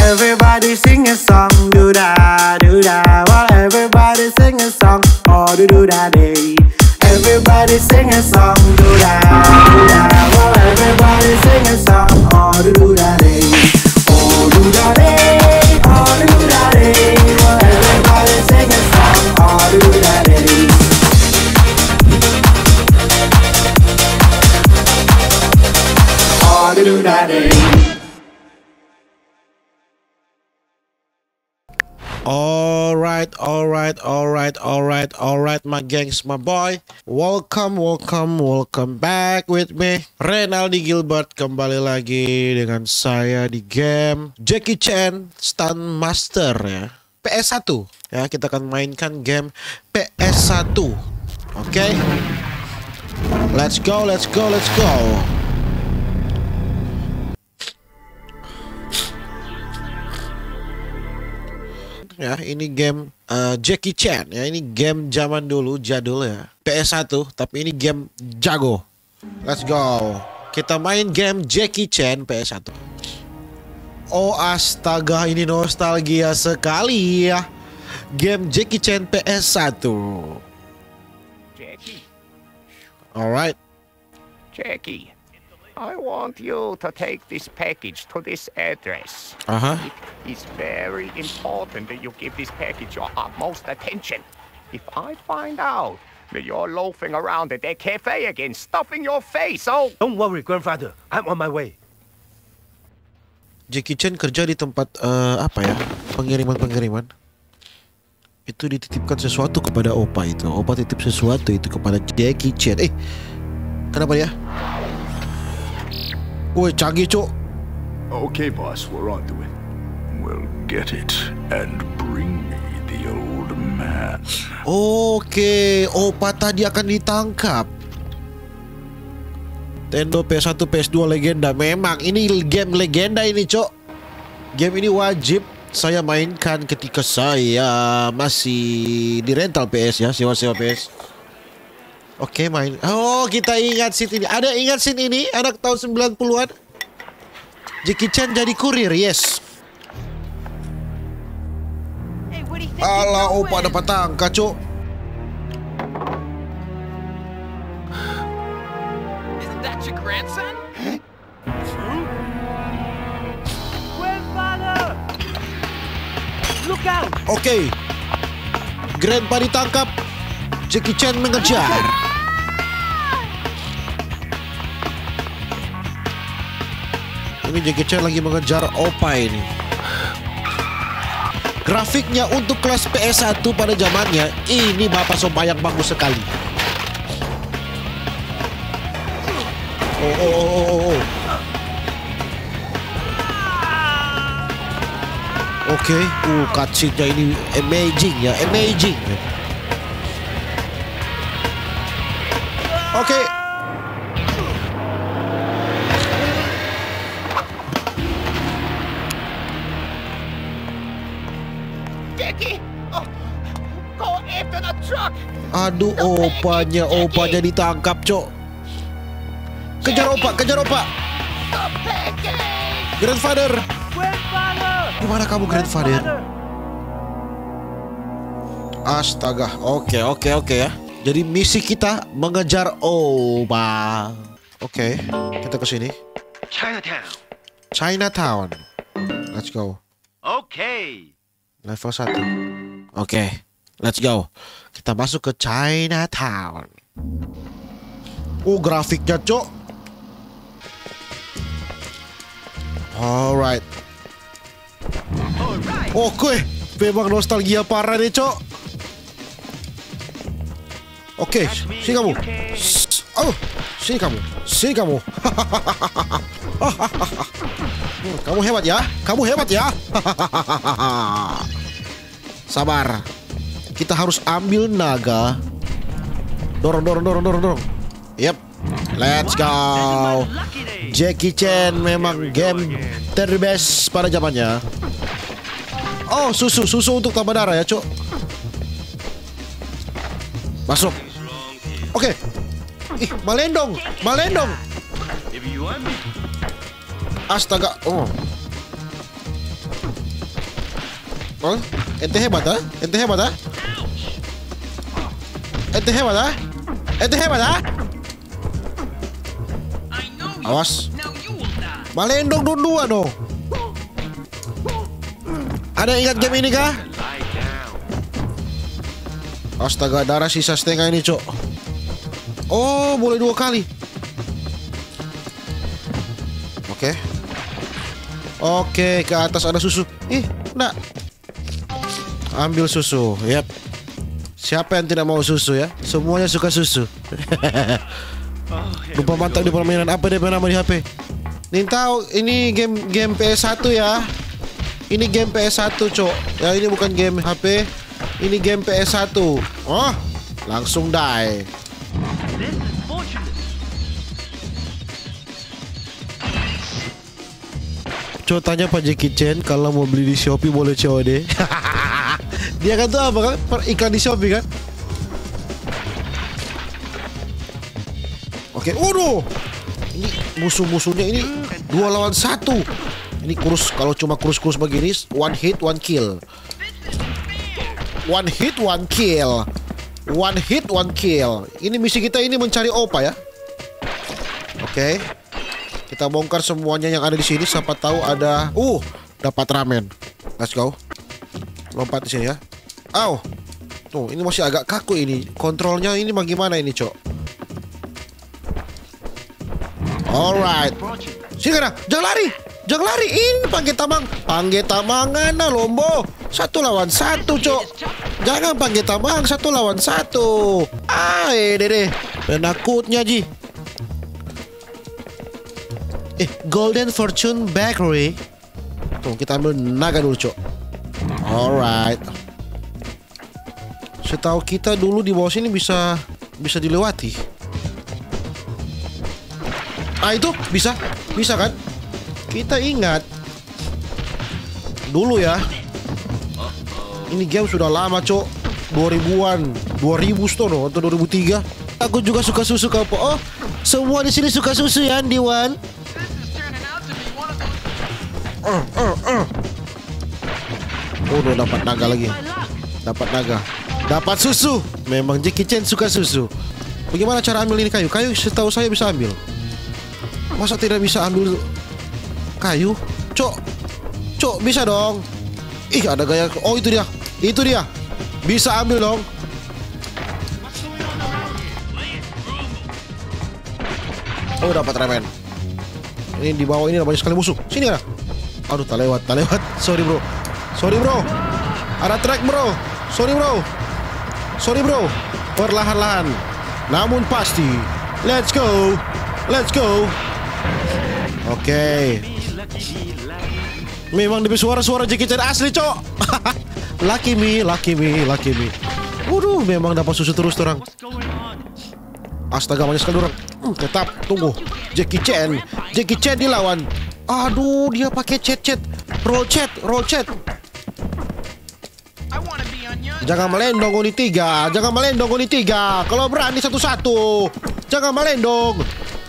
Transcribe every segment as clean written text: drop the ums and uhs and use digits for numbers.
everybody sing a song, do da, do da. While everybody sing a song, oh do da day. Everybody sing a song, do da, do da. While everybody sing a song, oh do da day. Oh do da day, oh do da day. While everybody sing a song, oh do da day. Oh do da day. Alright, my gangs, my boy. Welcome back with me, Renaldi Gilbert. Kembali lagi dengan saya di game Jackie Chan Stunt Master ya, PS1 ya. Kita akan mainkan game PS1. Oke, let's go. Ya, ini game Jackie Chan ya. Ini game zaman dulu, jadul ya, PS1, tapi ini game jago. Let's go. Kita main game Jackie Chan PS1. Oh astaga, ini nostalgia sekali ya. Game Jackie Chan PS1. Jackie. Alright. Jackie, I want you to take this package to this address. It's very important that you give this package your utmost attention. If I find out that you're loafing around at that cafe again, stuffing your face, oh... Don't worry, grandfather. I'm on my way. Jackie Chan kerja di tempat apa ya? Pengiriman. Itu dititipkan sesuatu kepada Opa itu. Opa titip sesuatu itu kepada Jackie Chan. Kenapa dia? Woi, canggih, Cok. Okay, boss, we're on to it. We'll get it and bring me the old man. Oke, Opa tadi akan ditangkap. Nintendo PS1, PS2 legenda. Memang ini game legenda ini, Cok. Game ini wajib saya mainkan ketika saya masih di rental PS ya, sewa-sewa PS. Oke, main. Oh, kita ingat scene ini. Ada ingat scene ini? Anak tahun 90-an. Jackie Chan jadi kurir, yes. Alah, Opa dapat tangka, Cok. Isn't that your grandson? Grandfather! Look out! Oke. Grandpa ditangkap. Jackie Chan mengejar. Ini Jackie Chan lagi mengejar Opa ini. Grafiknya untuk kelas PS1 pada zamannya, ini Bapak Soba yang bagus sekali. Oh. Oke, cutscene-nya ini amazing ya, amazing. Oke. Jackie! Oh, go after the truck! Aduh, opanya ditangkap, Cok. Kejar Opa. The package! Grandfather. Grandfather! Gimana kamu, Grandfather? Astaga. Oke ya. Jadi misi kita mengejar Opa. Oke, kita ke sini. Chinatown. Let's go. Okay. Level 1. Oke, let's go. Kita masuk ke Chinatown. Oh, grafiknya, Cok. Alright. Oke, memang nostalgia parah nih, Cok. Oke, sini kamu. Oh, sini kamu. Kamu hebat ya. Sabar. Kita harus ambil naga. Dorong. Yep. Let's go. Jackie Chan memang game terbest pada zamannya. Oh, susu untuk tambah darah ya, Cok. Masuk. Oke. Ih, malendong. Astaga. Oh. Oh, ente hebat ah? Ente hebat ah? Ente hebat ah? Ente hebat ah? Awas. Malendong dua dong. Ada yang ingat game ini kah? Astaga, darah sisa setengah ini, Cok. Oh, boleh 2 kali. Oke. Oke, ke atas ada susu. Ih, enggak. Ambil susu, yap. Siapa yang tidak mau susu ya? Semuanya suka susu. Lupa mantap di permainan apa dia nama di HP? Nintau, ini game PS1 ya. Ini game PS1, Cok. Ya, ini bukan game HP. Ini game PS1. Oh, langsung die. Cok, tanya Pak Jackie Chan kalau mau beli di Shopee boleh COD. Dia kan tuh apa kan? Iklan di Shopee kan? Oke, waduh. Ini musuh-musuhnya ini 2 lawan 1. Ini kurus, kalau cuma kurus-kurus begini, 1 hit 1 kill. 1 hit 1 kill. 1 hit 1 kill. Ini misi kita ini mencari opa ya. Oke. Kita bongkar semuanya yang ada di sini. Siapa tahu ada dapat ramen. Let's go. Lompat di sini ya. Au. Tuh, ini masih agak kaku ini. Kontrolnya ini bagaimana ini, Cok? Alright. Sini kan? Jangan lari. Jangan lari. Ini panggil tamang. Panggil tamangan nah, Lombo. 1 lawan 1, Cok. Jangan panggil tamang. 1 lawan 1. Dede. Penakutnya, Ji. Golden Fortune Bakery. Tuh, kita ambil naga dulu, Cok. Alright. Setahu kita dulu di bawah sini bisa dilewati. Itu bisa kan? Kita ingat dulu ya. Ini game sudah lama, Cok. 2000-an, 2000 stono atau 2003. Aku juga suka susu kau. Oh, semua di sini suka susu ya, Diwan. Udah dapat naga lagi. Dapat naga. Dapat susu. Memang Jackie Chan suka susu. Bagaimana cara ambil ini kayu? Kayu setahu saya bisa ambil. Masa tidak bisa ambil kayu? Cok, bisa dong. Ih, ada gaya. Oh, itu dia. Itu dia. Bisa ambil dong. Oh, dapat ramen. Ini di bawah ini ada banyak sekali musuh. Sini kan? Aduh, tak lewat. Sorry bro. Ada track bro. Sorry bro. Perlahan-lahan. Namun pasti. Let's go. Oke. Memang demi suara-suara Jackie Chan asli, Cok. Lucky me. Waduh, memang dapat susu terus orang. Astaga, banyak sekali orang. Tetap tunggu. Jackie Chan dilawan. Aduh, dia pakai chat. Roll chat. Jangan melendong Oni 3. Kalau berani satu-satu. Jangan melendong.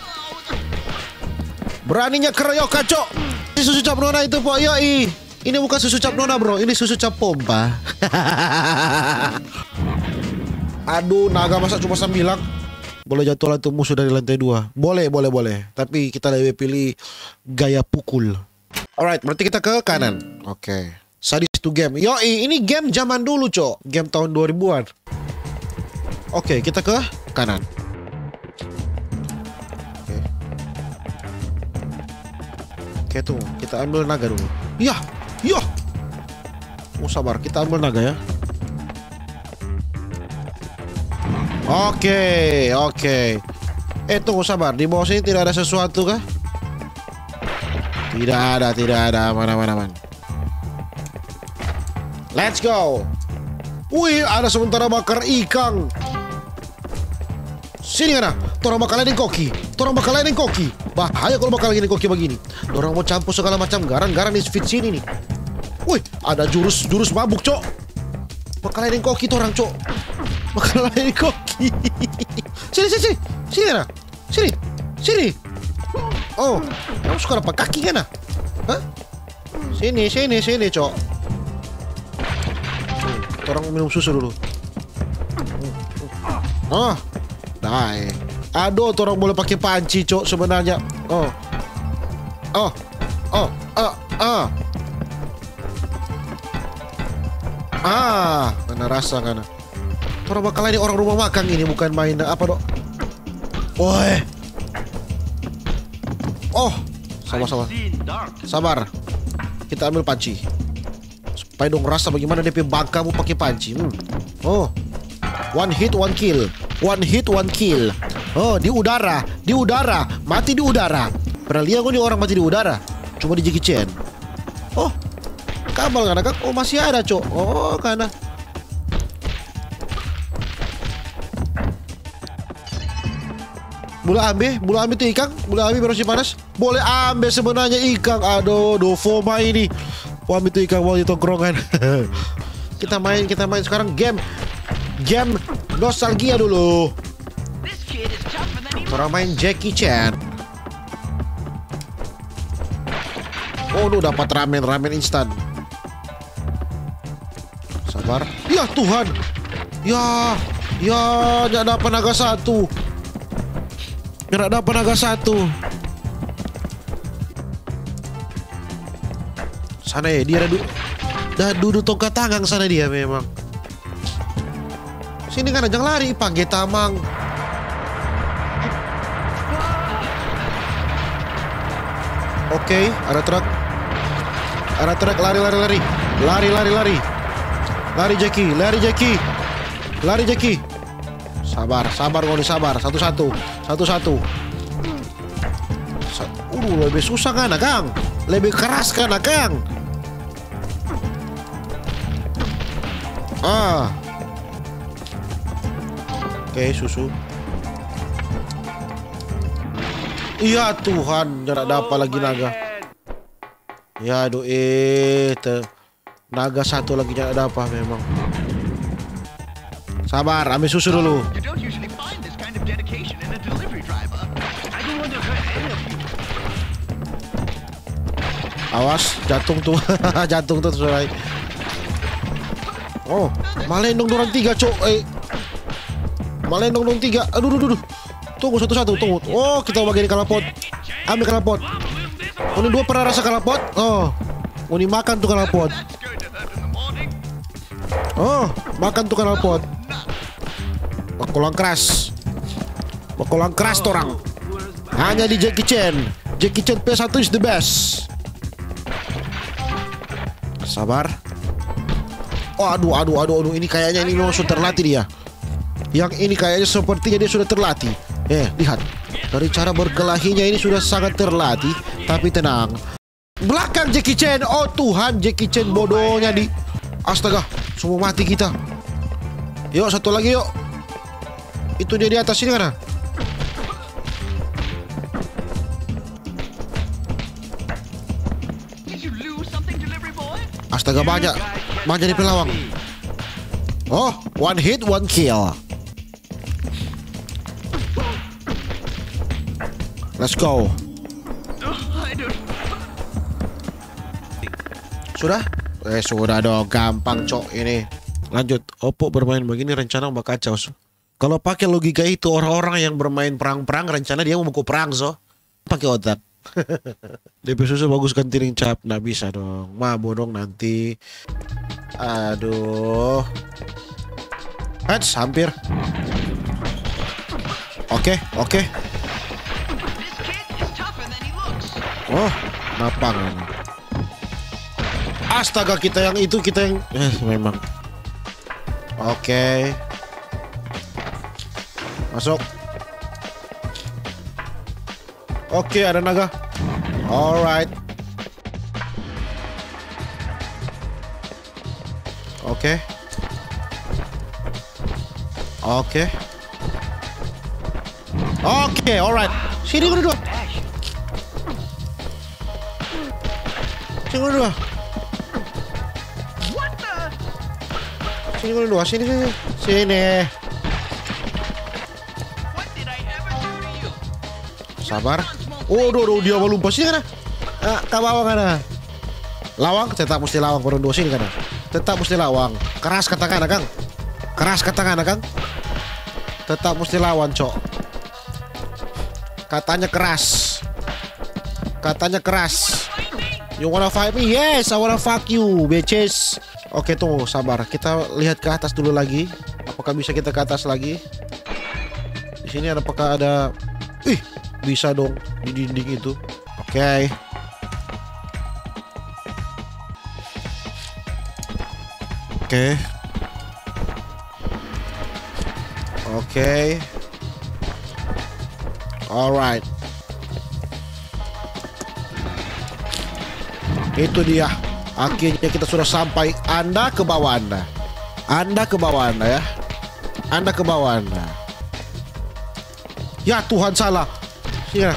Beraninya keroyok, Cok. Ini susu cap nona itu, Po. Yoi. Ini bukan susu cap nona, bro. Ini susu cap pompa. Aduh, naga masa cuma 9. Boleh jatuh lantai musuh dari lantai 2. Boleh. Tapi kita lebih pilih gaya pukul. Alright, berarti kita ke kanan. Oke. Sadis to game. Yoi, ini game zaman dulu, Cok. Game tahun 2000-an. Oke, kita ke kanan. Oke, tuh. Kita ambil naga dulu. Yah. Oh, sabar. Kita ambil naga ya. Oke. Tunggu, sabar. Di bawah sini tidak ada sesuatu kah? Tidak ada. Aman. Let's go. Wih, ada sementara bakar ikan. Sini kan? Torang bakal lain koki. Bahaya kalau bakal lain koki begini. Dorang mau campur segala macam garan di fit sini nih. Wih, ada jurus mabuk, Cok. Bakal lain koki torang, Cok. Bakal lain koki. Sini kan? Sini. Oh, kamu suka apa kaki kan? Hah? Sini, Cok. Orang minum susu dulu. Oh, nah. Aduh, orang boleh pakai panci, cok sebenarnya. Karena rasa karena. Orang bakal ini orang rumah makan ini bukan main apa dok? Woi. Oh, sabar. Kita ambil panci. Supaya dong rasa bagaimana DP bangkamu pakai panci. Oh, one hit one kill. One hit one kill. Oh, di udara, mati di udara. Pernah lihat gue nih orang mati di udara? Cuma di Jackie Chan. Oh, kabel kan? Oh masih ada cok. Oh karena. Boleh ambil tuh ikan. Boleh ambil bersih panas. Boleh ambil sebenarnya ikan. Aduh, Dofoma ini. Ambil tuh ikan mau di tongkrongan. Kita main sekarang game nostalgia dulu. Orang main Jackie Chan. Oh, lu dapat ramen instan. Sabar. Ya Tuhan. Ya, nggak dapat naga satu. Sana ya, dia dah duduk tongkat tangan sana dia memang. Sini kan jangan lari, panggil tamang. Oke, ada truk. Lari. Lari Jackie. Sabar Ngoni, sabar. Satu-satu. Lebih susah kan, Kang? Lebih keras kan, Kang? Oke, susu. Iya Tuhan, jangan ada apa lagi naga. Ya aduh naga satu lagi jangan ada apa memang. Sabar, ambil susu dulu. Awas, jatuh tuh. Jatuh tuh surai. Oh, malendong dorang 3 cok. Malendong 3. Aduh. Tunggu satu-satu, tunggu. Oh, kita bagian kalapot. Ambil kalapot. Ini 2 pernah rasa kalapot? Oh, ini makan tuh kalapot. Oh, makan tuh kalapot. Bakolang keras torang. Hanya di Jackie Chan. Jackie Chan PS1 is the best. Sabar. Oh, aduh. Ini kayaknya ini memang sudah terlatih dia. Yang ini kayaknya sepertinya dia sudah terlatih. Lihat. Dari cara berkelahinya ini sudah sangat terlatih. Tapi tenang. Belakang Jackie Chan. Oh Tuhan, Jackie Chan bodohnya di. Astaga, semua mati kita. Yuk, satu lagi yuk. Itu dia di atas ini kan? Astaga, banyak di pelawang. Oh, one hit, one kill. Let's go. Sudah? Sudah dong, gampang cok ini. Lanjut. Oppo bermain begini rencana bakal kacau. Kalau pakai logika itu orang-orang yang bermain perang-perang rencana dia mau buku perang pakai otak. DP susu bagus kan tiring cap. Nggak bisa dong. Mabuk dong nanti. Aduh. Hampir. Oke. Oh, napang. Astaga, kita yang memang. Oke. Masuk. Oke, ada naga. Alright. Oke, alright. Sini berdua. Sini. Sabar. Oh, dia mau lumpur sini kan? Ke bawah kan? Lawang, tetap mesti lawang baru dua sini kan. Tetap mesti lawang. Keras katakan Kang. Keras katakan Kang. Tetap mesti lawan, Cok. Katanya keras. Katanya keras. You wanna fight me? Yes, I wanna fuck you, bitches. Oke, tunggu, sabar. Kita lihat ke atas dulu lagi. Apakah bisa kita ke atas lagi? Di sini apakah ada? Ih, bisa dong di dinding itu. Oke. Oke. Oke. Alright. Itu dia. Akhirnya kita sudah sampai. Anda ke bawah Anda. Anda ke bawah Anda ya. Anda ke bawah Anda. Ya Tuhan salah. Sini.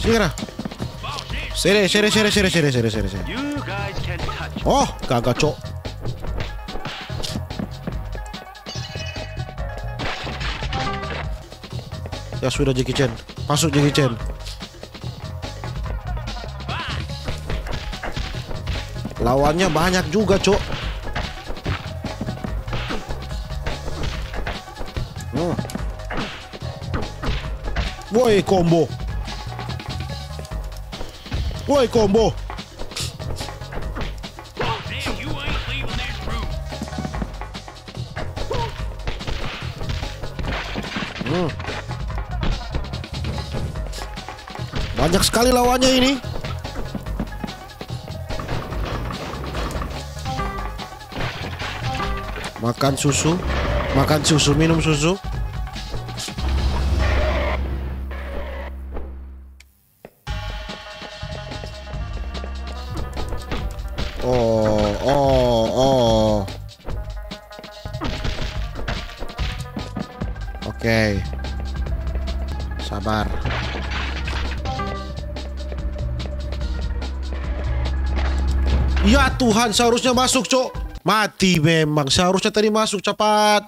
Sini. Oh, kagak, Cok. Ya sudah, Jackie Chan. Masuk Jackie Chan. Lawannya banyak juga, Cok. Woi, combo. Woi, combo. Banyak sekali lawannya ini. Makan susu, minum susu. Oh. Oke. Sabar. Ya Tuhan, seharusnya masuk, Cok. Mati memang. Seharusnya tadi masuk, cepat.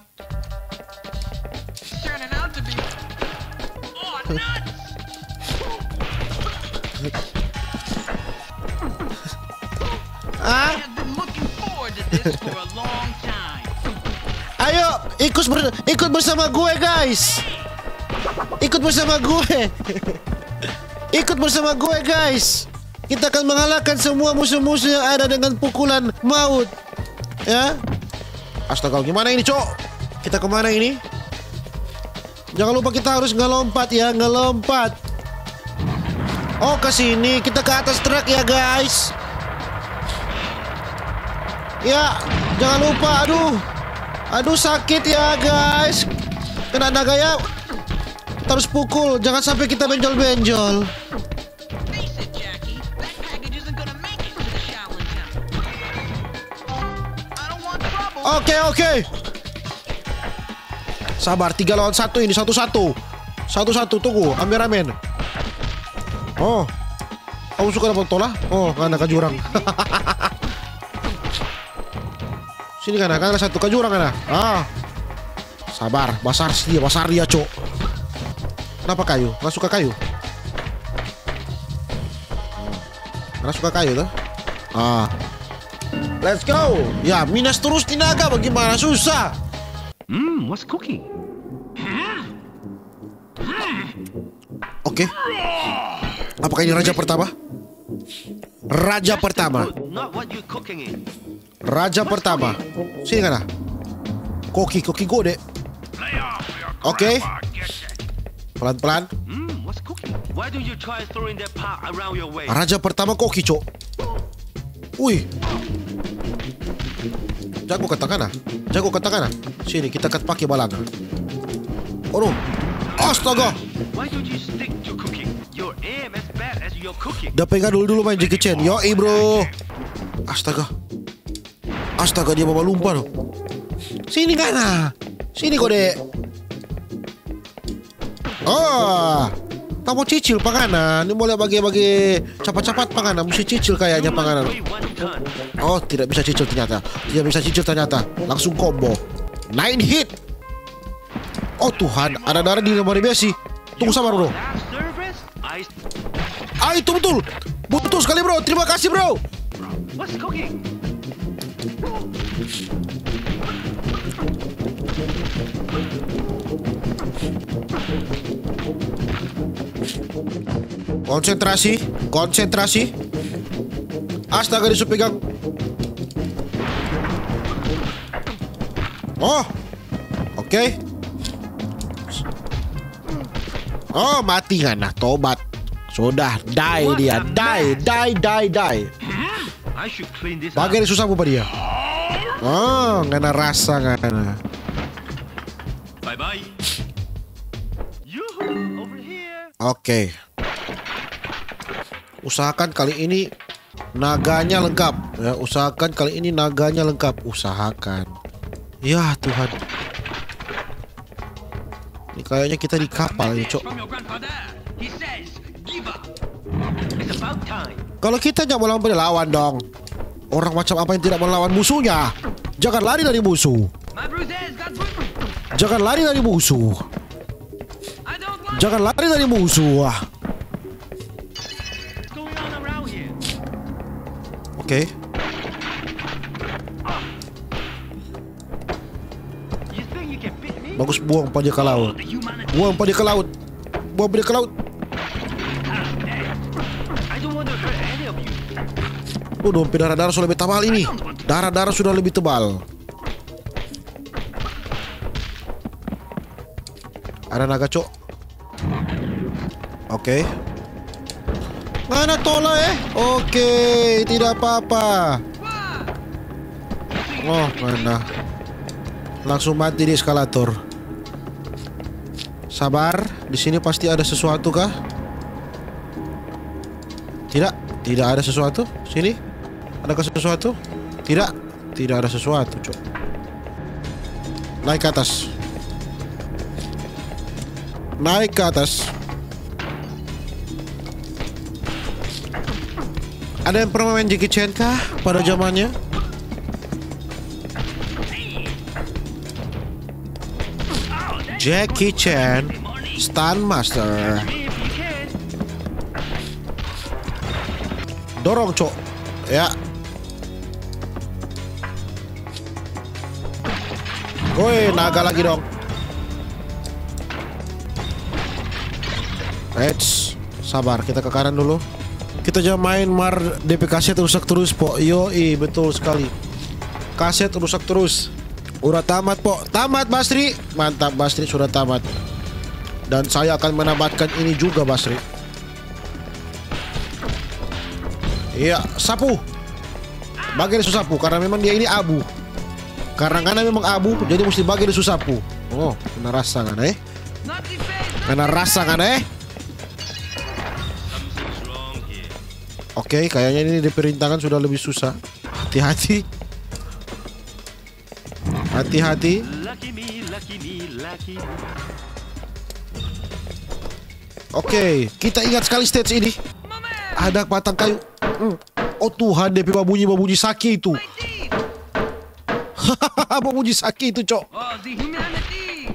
Ayo, ikut bersama gue, guys. Ikut bersama gue. Ikut bersama gue, guys. Kita akan mengalahkan semua musuh-musuh yang ada dengan pukulan maut. Ya. Astaga, gimana ini, Cok? Kita kemana ini? Jangan lupa kita harus ngelompat ya, ngelompat. Oh, ke sini. Kita ke atas truk ya, guys. Ya, jangan lupa. Aduh, sakit ya, guys. Kena naga ya. Kita harus pukul. Jangan sampai kita benjol-benjol. Oke. Sabar, 3 lawan 1 ini, satu-satu. Tunggu, ambil ramen. Oh, kamu suka dapat tola? Oh, karena ke jurang. Sini kan ada satu ke jurang kan? Sabar, basar dia, Cok. Kenapa kayu? Nggak suka kayu? Nggak suka kayu tuh? Let's go. Ya, minus terus tenaga. Bagaimana susah? What's cooking? Oke. Apakah ini raja pertama? Raja pertama. Sini kan? Koki gode. Oke. Pelan-pelan. Raja pertama Koki, Cok. Wih. Jago katakana. Sini kita akan pakai balang. Oh, astaga. Udah pegang dulu main Jackie Chan. Yoi, bro. Astaga, dia bawa lumpa loh. Sini kana. Sini kode. Tak mau cicil panganan. Ini boleh bagi-bagi cepat-cepat panganan. Mesti cicil kayaknya panganan. Oh, tidak bisa cicil ternyata. Langsung combo 9 hit. Oh Tuhan, ada darah di lemari besi. Tunggu sabar, bro. Itu betul sekali, bro. Terima kasih, bro. What's cooking? Konsentrasi, konsentrasi. Astaga, disuruh pegang. Oh, oke. Oh, mati kan? Nah, tobat. Sudah, die dia, die. I should clean this up. Pakai susah apa dia? Oh, ngana rasa ngana. Bye bye. Yoo-hoo, over here. Oke. Usahakan kali ini naganya lengkap. Ya, usahakan kali ini naganya lengkap. Usahakan. Ya Tuhan. Ini kayaknya kita di kapal ya, Cok. From your grandfather. He says, give up. It's about time. Kalau kita jangan melawan lawan dong. Orang macam apa yang tidak melawan musuhnya? Jangan lari dari musuh. My bruises got through. Jangan lari dari musuh. I don't want Jangan lari dari musuh. what's going on around here. Oke. You think you can beat me? Bagus, buang pada ke laut. The humanity. Buang pada ke laut. Buang pada ke laut. I don't want to hurt any of you. Dompet darah-darah sudah lebih tebal ini. Darah-darah sudah lebih tebal. Ada naga, Cok. Oke. Mana tola Oke, tidak apa-apa. Oh, mana. Langsung mati di eskalator. Sabar, di sini pasti ada sesuatu kah? Tidak ada sesuatu. Sini. Adakah sesuatu? Tidak ada sesuatu, Cok. Naik ke atas. Naik ke atas. Ada yang pernah main Jackie Chan kah pada zamannya? Jackie Chan Stunt Master. Dorong, Cok. Ya. Woi, naga lagi dong. Eits, sabar, kita ke kanan dulu. Kita jangan main DP kaset rusak terus, po. Yoi, betul sekali. Kaset rusak terus. Udah tamat, po. Tamat, Basri. Mantap, Basri sudah tamat. Dan saya akan menamatkan ini juga, Basri. Iya, sapu. Bagi dia sapu karena memang dia ini abu. Karena memang abu, jadi mesti bagi dia sapu. Oh, kena rasa kan Kena rasa kan Oke, kayaknya ini diperintakan sudah lebih susah. Hati-hati. Hati-hati. Oke, kita ingat sekali stage ini. Ada batang kayu. Oh Tuhan, DP babunyi saki itu. Babunyi saki itu, Cok. Oh, the humanity.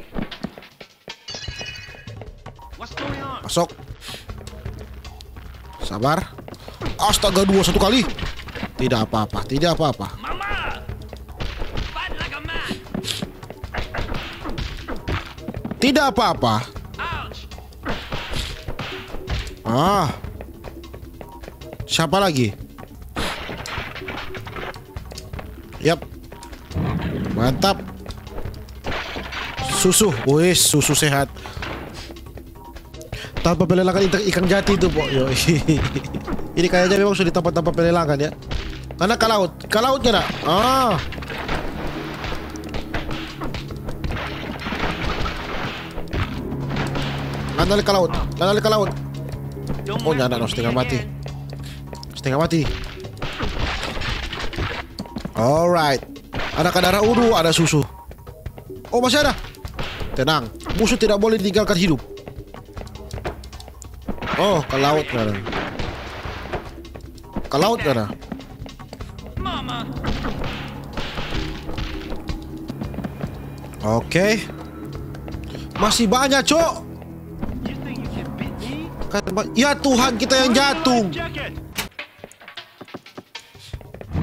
What's going on? Masuk. Sabar. Astaga, 2 1 kali. Tidak apa-apa, tidak apa-apa. Mama! Fight like a man. Tidak apa-apa. Ouch! Siapa lagi? Yap. Mantap. Susu. Wih, susu sehat. Tanpa pelelangan ikan jati itu, po. Ini kayaknya memang sudah di tempat-tempat pelelangan ya. Karena ke laut. Ke lautnya, nak. Landali ke laut. Landali ke laut. Oh, nyana, no, setengah mati. Setengah mati. Alright. Ada kadar udu, ada susu. Oh, masih ada. Tenang. Musuh tidak boleh ditinggalkan hidup. Oh, ke laut kan. Ke laut kan. Mama! Oke. Masih banyak, Cok. You think you can beat me? Ya Tuhan, kita yang jatuh. Jacket!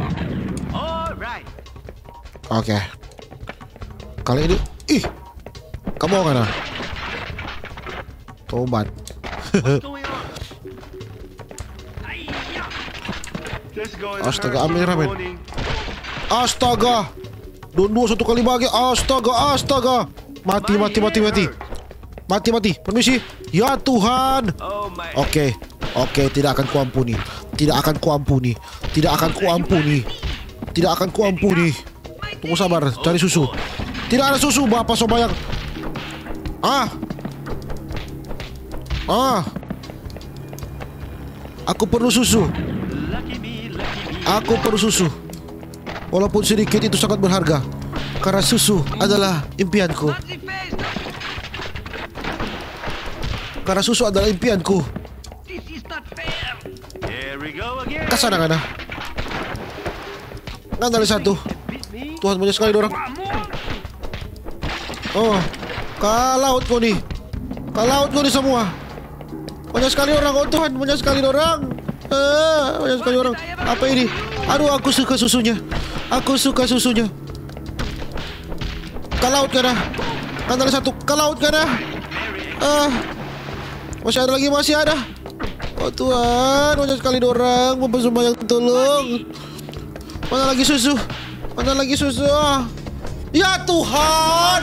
Oke. Kali ini, ih, kamu mana? Tobat. Astaga, Amira men. Astaga. Dua satu kali bagi. Astaga. Mati. Permisi. Ya Tuhan. Oke, tidak akan kuampuni. Tunggu sabar, cari susu. Tidak ada susu, Bapak Sobayang. Aku perlu susu. Walaupun sedikit itu sangat berharga. Karena susu adalah impianku. Kesana ngana. Ngana satu. Tuhan, banyak sekali dorang. Oh, kalaut kau nih semua. Banyak sekali orang, oh Tuhan, banyak sekali orang. Apa ini? Aduh, aku suka susunya. Kalaut kana. Ngana satu, kalaut kana. Masih ada. Oh Tuhan, banyak sekali orang. Mempersembahyang tolong. Mana lagi susu? Ya Tuhan.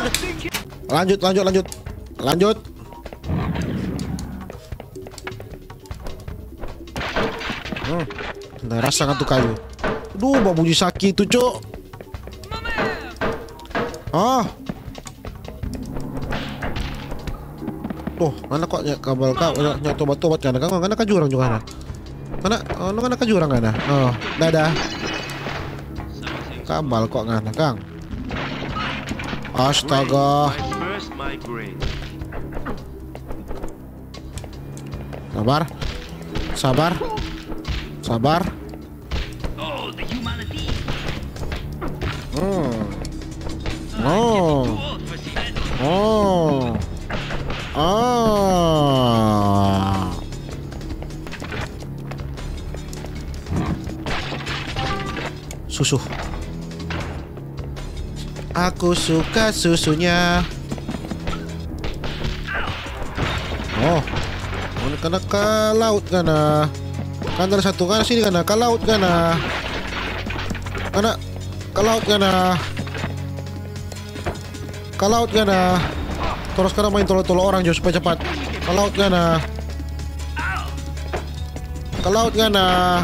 Lanjut. Nah, rasakan tuh kayu. Aduh, bau bunyi sakit tuh, Cok. Tuh, mana kok kabel kau tobat kan? Kana jurang juga kana. Kana jurang kana. Oh, dadah. Kabel kok ngana, Kang. Astaga. Sabar. Susu. Aku suka susunya. Oh, kena ke laut kana. Kan ada satu kan sini kana ke laut kana. Terus kana main tolo-tolo orang jauh supaya cepat. Ke laut kana.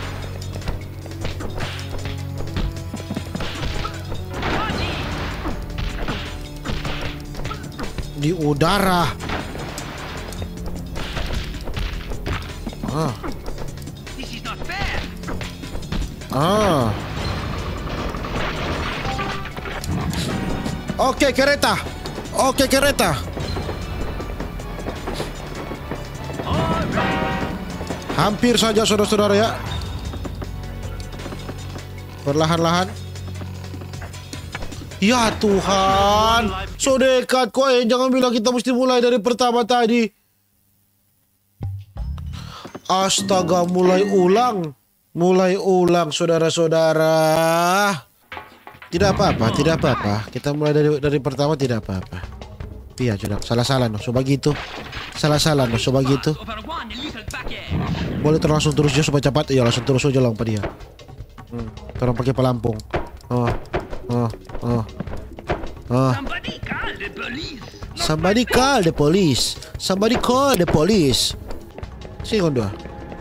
Di udara. Oke, kereta. Hampir saja, saudara-saudara ya. Perlahan-lahan. Ya Tuhan, so dekat kok. Jangan bilang kita mesti mulai dari pertama tadi. Astaga, mulai ulang, saudara-saudara. Tidak apa-apa. Kita mulai dari pertama, tidak apa-apa. Iya, sudah. Salah-salah no, so begitu. Boleh langsung terus aja supaya cepat. Iya, langsung terus aja lompat dia. Tolong pakai pelampung. Somebody call the police. Sigon dua.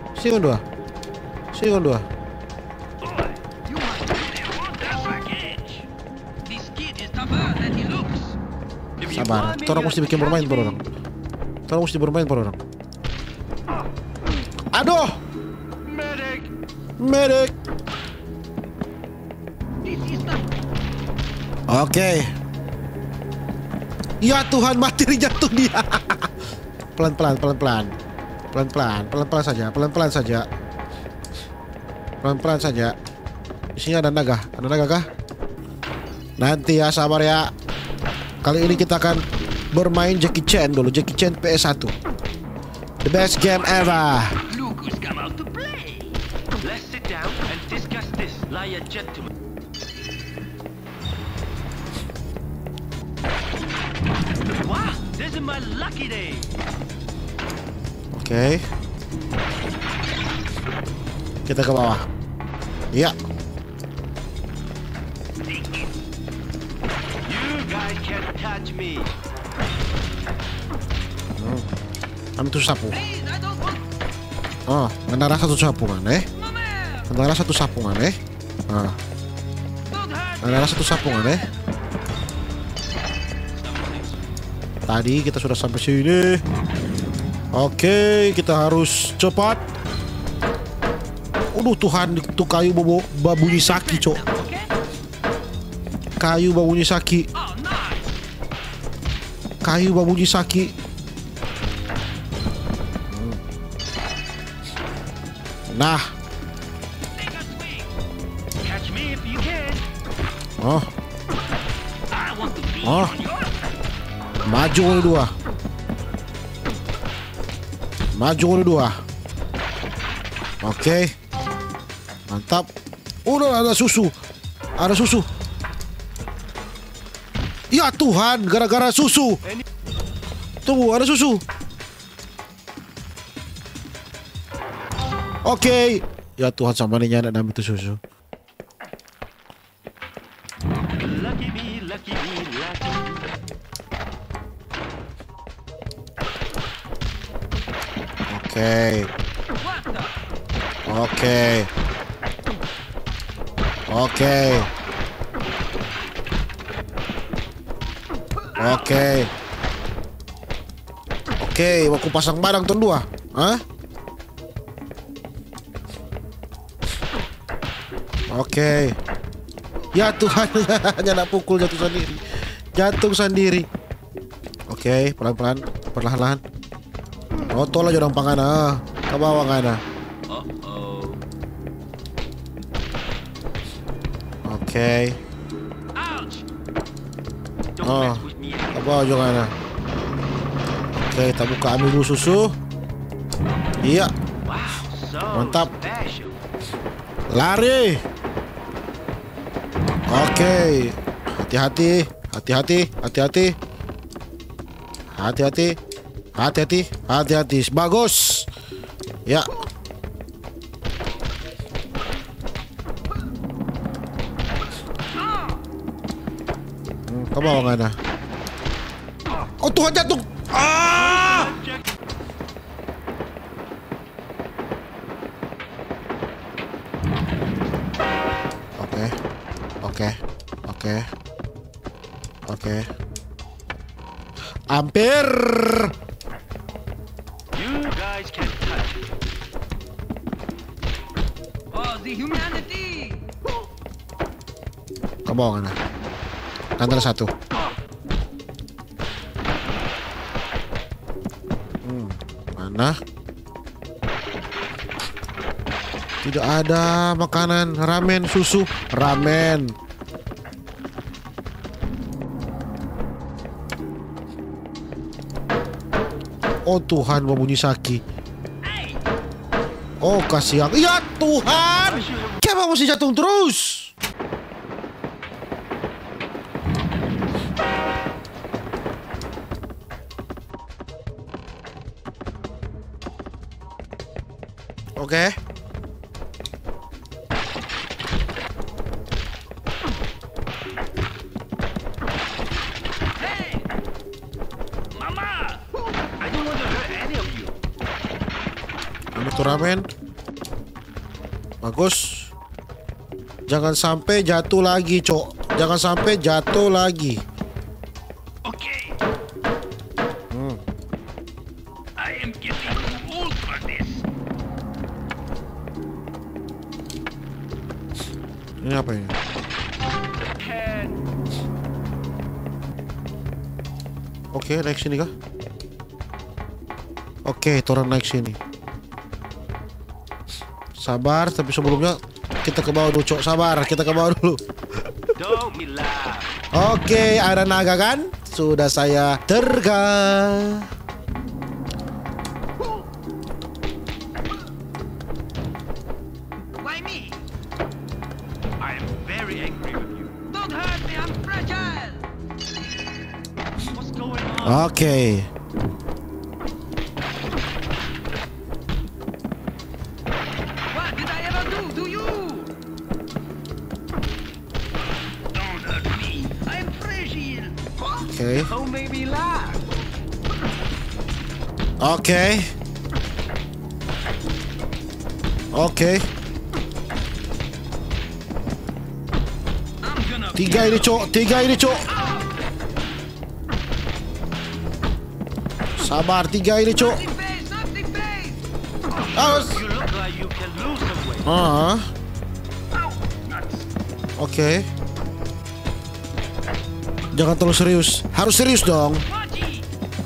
Sabar, orang mesti bikin bermain per orang. Aduh, medic. Oke. Ya Tuhan, materi jatuh dia. Pelan-pelan saja. Di sini ada naga kah? Nanti ya, sabar ya. Kali ini kita akan bermain Jackie Chan dulu, Jackie Chan PS1. The best game ever. Look who's come out to play. Let's sit down and discuss this, like a gentleman. Wow, this is my lucky day. Oke. Kita ke bawah. Iya. You guys can't touch me. Ambil sapu. Please, I don't want. Oh, ngendara satu sapungan Ngendara satu sapungan Ah. Don't hurt. Ngendara satu sapungan Tadi kita sudah sampai sini. Oke, kita harus cepat. Tuhan, itu kayu babunyi saki, Cok. Kayu babunyi saki. Oh, nice. Kayu babunyi saki. Nah. Take a swing. Catch me if you can. Oh, I want to be Oh. on your. maju oleh dua. Maju oleh dua. Oke. Mantap. Udah ada susu. Ada susu. Ya Tuhan, gara-gara susu. Tunggu, ada susu. Oke. Ya Tuhan, sama ini nyana namanya itu susu. Lucky me, lucky me, lucky. Oke. What the? Oke. Oke. Oke. Oke, aku pasang barang tuan dua. Hah? Oke. Ya Tuhan, hanya nak pukul jatuh sendiri. Jatuh sendiri. Oke, pelan-pelan, perlahan-lahan. Oh, tolong jangan pangana. Ke bawah ngana. Oke. Ouch! Don't Oh, mess with me. ke bawah juga ngana. Oke, kita buka ambil dulu susu. Iya, Wow, so Mantap. special. lari. Oke. Hati-hati, hati-hati, hati-hati. Hati-hati. Hati-hati, hati-hati. Bagus. Ya. Ke bawah nggak ada. Oh Tuhan, jatuh. Ah! Oke. Oke. Oke. Oke. Hampir. You guys can touch me. Oh, the humanity! Ke bawah nggak ada. Antara satu. Mana? Tidak ada makanan. Ramen, susu, ramen. Oh Tuhan, babunyi saki. Oh kasihan. Ya Tuhan, kenapa mesti jatuh terus? Oke. Hey! Mama! I don't want to hurt any of you. Ambil tuh ramen. Bagus. Jangan sampai jatuh lagi, Cok. Jangan sampai jatuh lagi. Okay. I am getting too old for this. Ini apa ini? Can Oke, naik sini kah? Oke, turun naik sini. Sabar, tapi sebelumnya kita ke bawah dulu, Cok. Sabar, kita ke bawah dulu. don't be laugh. Oke, ada naga kan? Sudah saya terga. Why me? I am very angry with you. Don't hurt me, I'm fragile. What's going on? Oke. What did I ever do to you? Don't hurt me. I'm fragile. Oke. Don't make me laugh. Oke. Oke. I'm gonna 3 ini, Cok. 3 ini, Cok. Sabar, 3 ini, Cok. nothing face, nothing face. Awas. You look like you can lose some weight. Ah. Oke. Jangan terlalu serius. Harus serius dong. Watchy.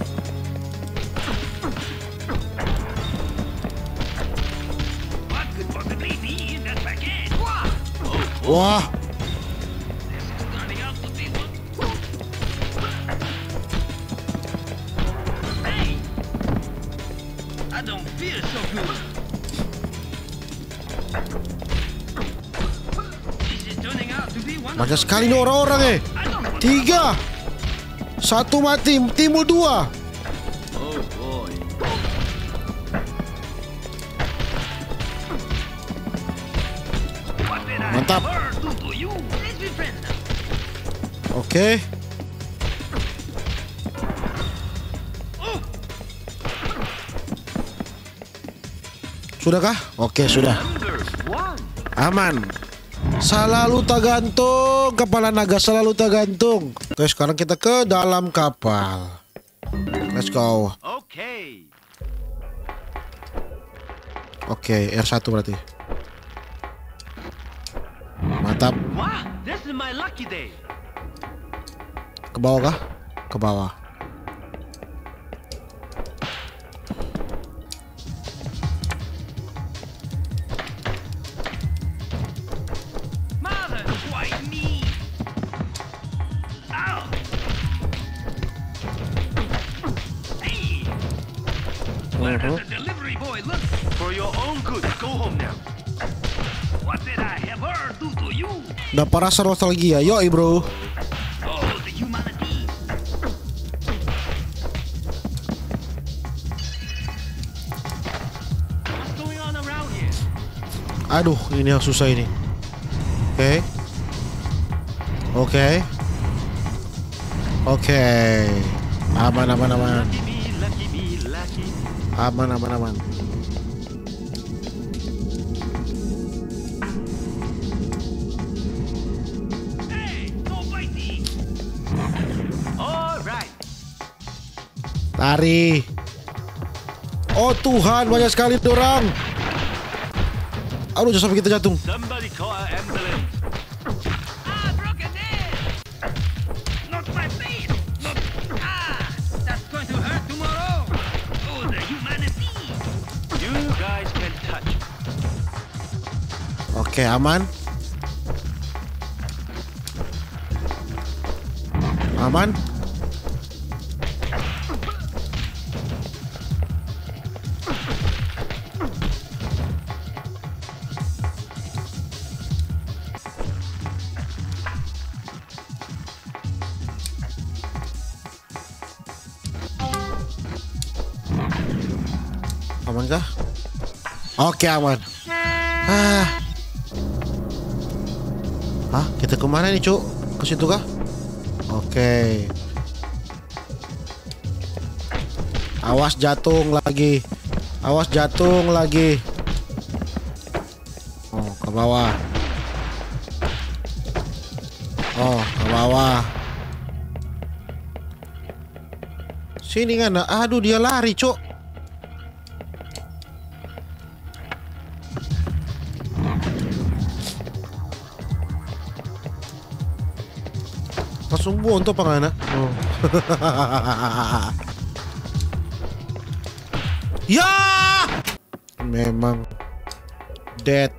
What could possibly be in that package? Wah. This is turning out to be one. Hey, I don't feel so good. This is turning out to be one. Banyak sekali nih orang-orang I don't know. 3. 1 mati, timbul 2. Oh boy. What did I Mantap. ever do to you? Let's be friends now. Oke. Sudahkah? Oke, sudah. Number 1. Aman. Selalu tergantung. Kepala naga selalu tergantung. Oke, sekarang kita ke dalam kapal. Let's go. Okay. Oke, R1 berarti. Mantap. Wow, this is my lucky day. Ke bawah kah? Ke bawah. Mother, why me? Ow! Hey! Where does the delivery boy look? For your own good, go home now. What did I ever do to you? Dapat rasa nostalgia. Yoi bro. Oh, the humanity. What's going on around here? Aduh, ini yang susah ini. Oke. Oke. Oke. Aman, aman, aman. Lucky me, lucky me, lucky. Aman, aman, aman. Hey, no fighting. All right. Lari. Oh Tuhan, banyak sekali orang. Aduh, jangan sampai kita jatuh. Somebody call an ambulance. Ah, broken leg. Not my face. Not. Ah, that's going to hurt tomorrow. Oh, the humanity. You guys can touch. Oke, aman. Aman. Aman kah? Oke, aman. Ah. Hah, kita kemana nih, Cuk? Ke situ kah? Oke. Awas jatuh lagi. Awas jatuh lagi. Oh, ke bawah. Oh, ke bawah. Sini kan? Aduh, dia lari, Cuk. Langsung buntu apa ngana? Oh. Ya! Memang dead.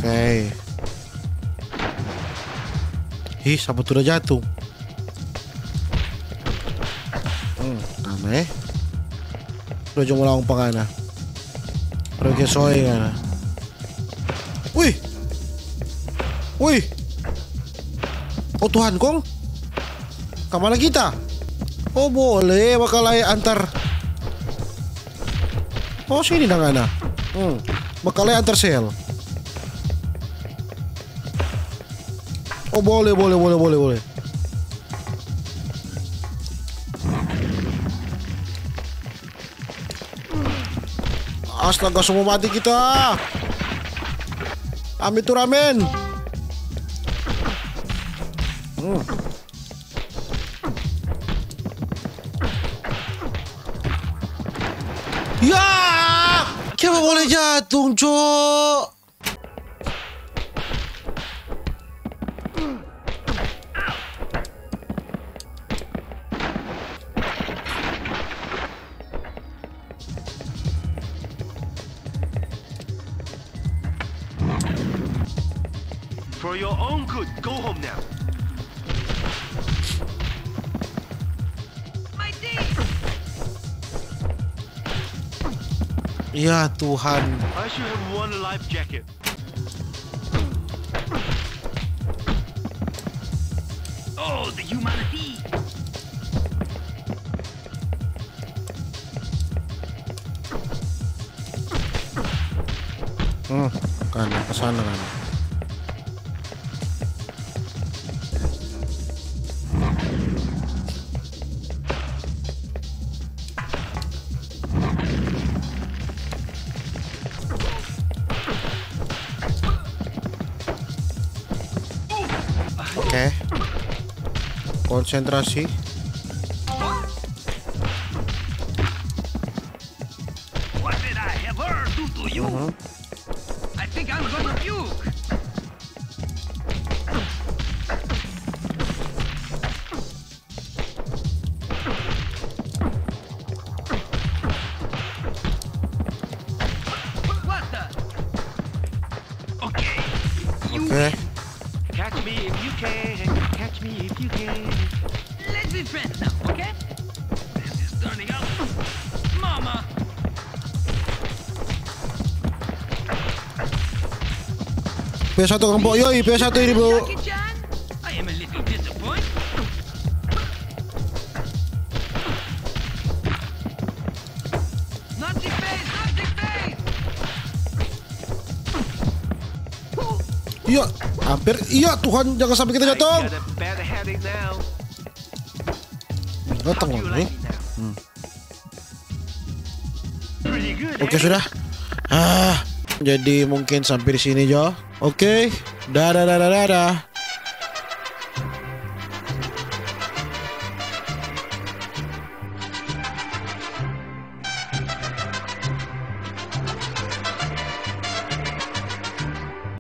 Oke. Ih, siapa tuh udah jatuh? Aneh. Udah cuma langsung pangana. Udah kayak soy kan. Wih. Wih. Oh Tuhan kong. Kemana kita? Oh boleh bakal antar. Oh sini dangana. Bakal antar sel. Oh boleh. Astaga semua mati kita. Amit ramen. Ya, kenapa boleh jatuh, Cok? For your own good, go home now. My D! Ya Tuhan. I should have worn a life jacket. Oh, the humanity! Kan kesana kan. Oke. Konsentrasi. What did I ever do to you? I think I'm gonna puke. What the? Okay. Oke. Catch me if you can. Catch me if you can. Let's be friends now, okay? This is turning out. Mama! PS1 Kang Bo, yoi PS1 ini bro. Jackie-chan? I am a little disappointed. Not the face, not the face! Iya, hampir. Iya Tuhan, jangan sampai kita I jatuh. got a bad headache now. Datang How do you loh like nih. it now? Pretty good, Oke eh? sudah. Jadi mungkin sampai di sini Jo. Oke. Dadah.